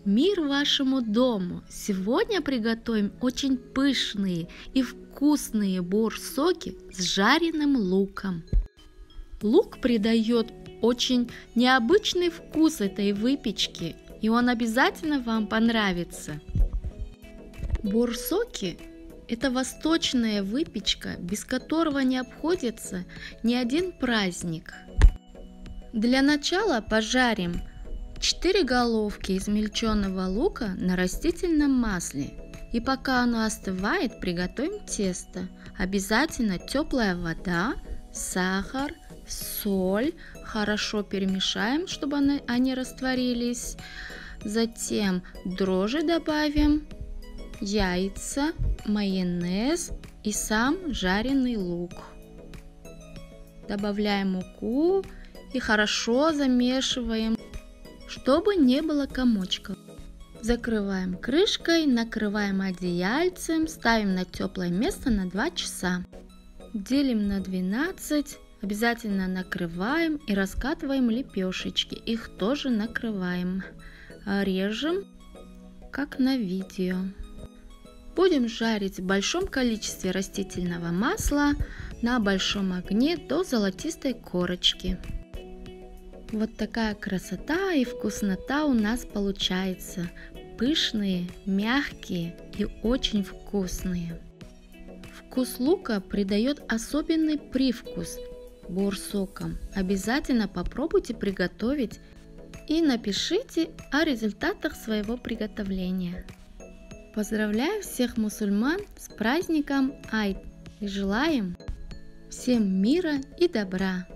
Мир вашему дому! Сегодня приготовим очень пышные и вкусные борсоки с жареным луком. Лук придает очень необычный вкус этой выпечки, и он обязательно вам понравится. Борсоки – это восточная выпечка, без которого не обходится ни один праздник. Для начала пожарим 4 головки измельченного лука на растительном масле. И пока оно остывает, приготовим тесто. Обязательно теплая вода, сахар, соль. Хорошо перемешаем, чтобы они растворились. Затем дрожжи добавим, яйца, майонез и сам жареный лук. Добавляем муку и хорошо замешиваем, чтобы не было комочков. Закрываем крышкой, накрываем одеяльцем, ставим на теплое место на 2 часа. Делим на 12, обязательно накрываем и раскатываем лепешечки. Их тоже накрываем. Режем, как на видео. Будем жарить в большом количестве растительного масла на большом огне до золотистой корочки. Вот такая красота и вкуснота у нас получается. Пышные, мягкие и очень вкусные. Вкус лука придает особенный привкус борсокам. Обязательно попробуйте приготовить и напишите о результатах своего приготовления. Поздравляю всех мусульман с праздником Айд и желаем всем мира и добра.